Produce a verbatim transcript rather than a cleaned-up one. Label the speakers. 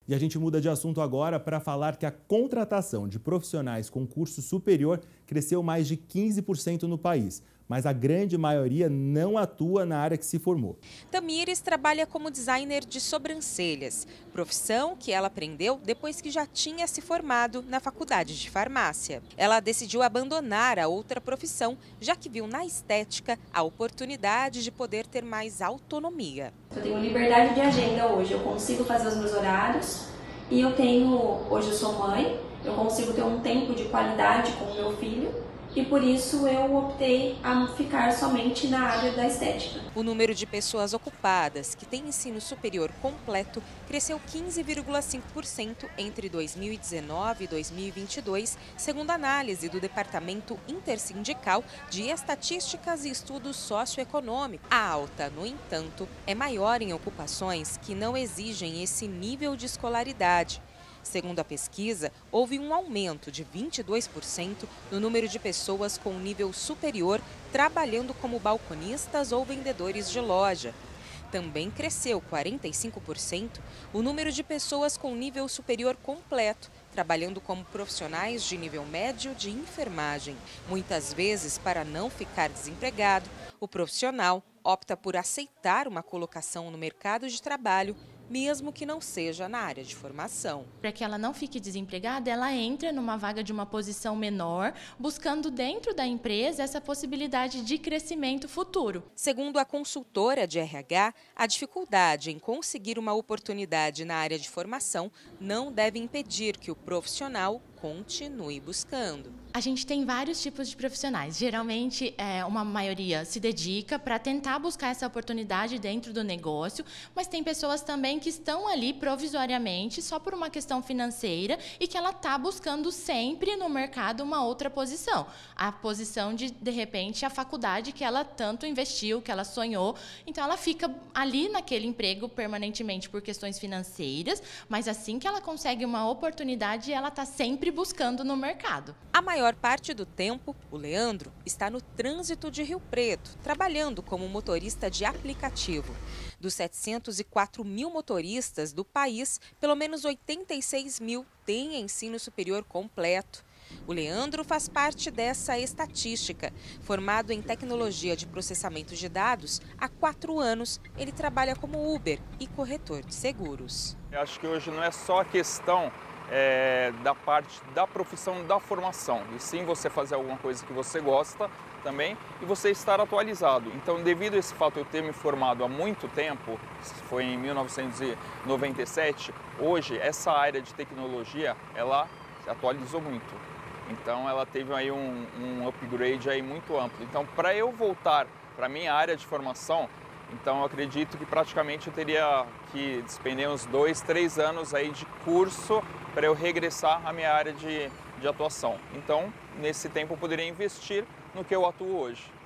Speaker 1: E a gente muda de assunto agora para falar que a contratação de profissionais com curso superior cresceu mais de quinze por cento no país, mas a grande maioria não atua na área que se formou.
Speaker 2: Tamires trabalha como designer de sobrancelhas, profissão que ela aprendeu depois que já tinha se formado na faculdade de farmácia. Ela decidiu abandonar a outra profissão, já que viu na estética a oportunidade de poder ter mais autonomia.
Speaker 3: Eu tenho liberdade de agenda hoje, eu consigo fazer os meus horários e eu tenho, hoje eu sou mãe, eu consigo ter um tempo de qualidade com o meu filho. E por isso eu optei a ficar somente na área da estética.
Speaker 2: O número de pessoas ocupadas que têm ensino superior completo cresceu quinze vírgula cinco por cento entre dois mil e dezenove e dois mil e vinte e dois, segundo análise do Departamento Intersindical de Estatísticas e Estudos Socioeconômicos. A alta, no entanto, é maior em ocupações que não exigem esse nível de escolaridade. Segundo a pesquisa, houve um aumento de vinte e dois por cento no número de pessoas com nível superior trabalhando como balconistas ou vendedores de loja. Também cresceu quarenta e cinco por cento o número de pessoas com nível superior completo, trabalhando como profissionais de nível médio de enfermagem. Muitas vezes, para não ficar desempregado, o profissional opta por aceitar uma colocação no mercado de trabalho, mesmo que não seja na área de formação.
Speaker 4: Para que ela não fique desempregada, ela entra numa vaga de uma posição menor, buscando dentro da empresa essa possibilidade de crescimento futuro.
Speaker 2: Segundo a consultora de R H, a dificuldade em conseguir uma oportunidade na área de formação não deve impedir que o profissional continue buscando.
Speaker 4: A gente tem vários tipos de profissionais. Geralmente, é, uma maioria se dedica para tentar buscar essa oportunidade dentro do negócio, mas tem pessoas também que estão ali provisoriamente só por uma questão financeira e que ela está buscando sempre no mercado uma outra posição. A posição de, de repente, a faculdade que ela tanto investiu, que ela sonhou. Então, ela fica ali naquele emprego permanentemente por questões financeiras, mas assim que ela consegue uma oportunidade, ela está sempre buscando no mercado.
Speaker 2: A maior parte do tempo, o Leandro está no trânsito de Rio Preto, trabalhando como motorista de aplicativo. Dos setecentos e quatro mil motoristas do país, pelo menos oitenta e seis mil têm ensino superior completo. O Leandro faz parte dessa estatística. Formado em tecnologia de processamento de dados, há quatro anos ele trabalha como Uber e corretor de seguros.
Speaker 5: Eu acho que hoje não é só a questão É, da parte da profissão da formação, e sim você fazer alguma coisa que você gosta também e você estar atualizado. Então, devido a esse fato de eu ter me formado há muito tempo, foi em mil novecentos e noventa e sete, hoje essa área de tecnologia ela atualizou muito. Então, ela teve aí um, um upgrade aí muito amplo. Então, para eu voltar para a minha área de formação, então eu acredito que praticamente eu teria que despender uns dois, três anos aí de curso para eu regressar à minha área de, de atuação. Então, nesse tempo eu poderia investir no que eu atuo hoje.